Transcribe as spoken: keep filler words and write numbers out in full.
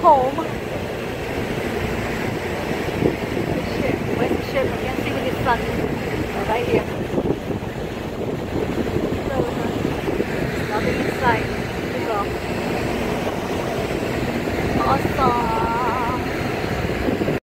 home. The ship. Where's the ship? I can't see with the sun. Oh, right here.